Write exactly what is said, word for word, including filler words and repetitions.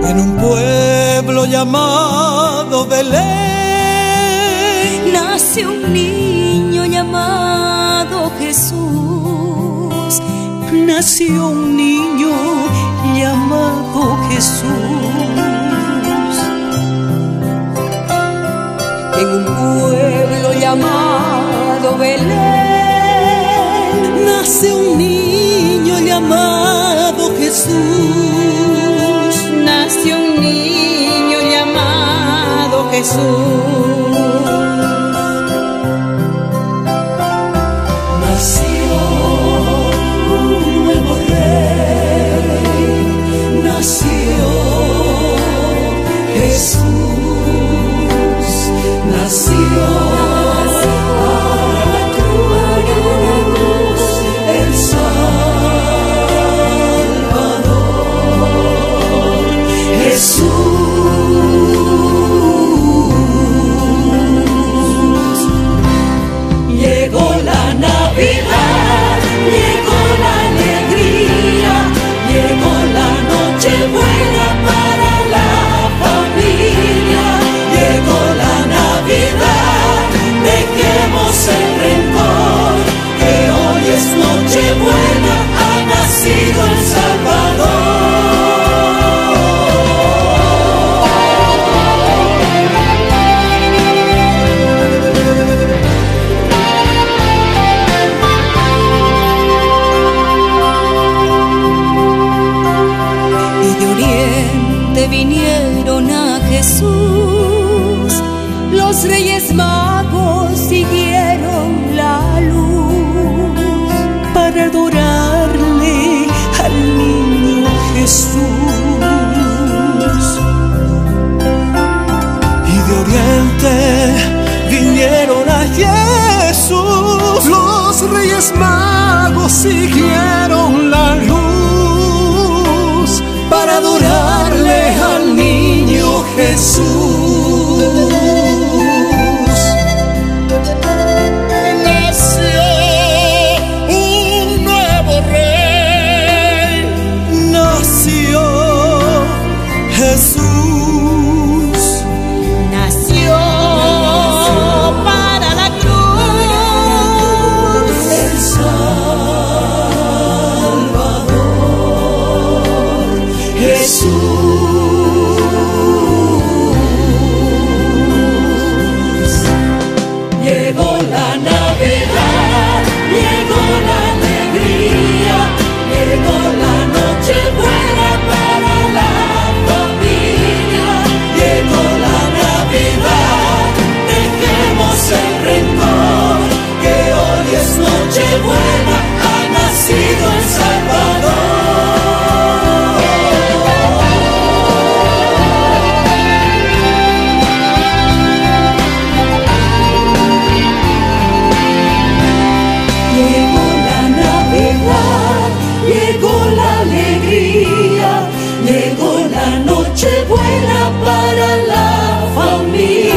en un pueblo llamado Belén, nace un niño llamado Jesús. Nació un niño llamado Jesús. En un pueblo llamado Belén, nace un niño llamado Jesús. nace un niño llamado Jesús. Nació un nuevo rey, nació Jesús, nació para la cruz, el Salvador, Jesús. Llegó la Navidad, llegó la alegría, llegó la Nochebuena para la familia. Llegó la Navidad, dejemos el rencor, que hoy es Nochebuena, ha nacido el Salvador. Vinieron a Jesús, los Reyes Magos siguieron la luz Para adorarle al niño Jesús. Y de oriente vinieron a Jesús, los Reyes Magos siguieron la luz para adorarle al niño Jesús. Nació un nuevo rey, nació Jesús, nació para la cruz, el Salvador, Jesús. Llegó la Navidad, llegó la alegría, llegó la Nochebuena para la familia. Llegó la Navidad, dejemos el rencor, que hoy es Nochebuena, ha nacido el Salvador. Llegó la Navidad, llegó la alegría, llegó la Nochebuena para la familia.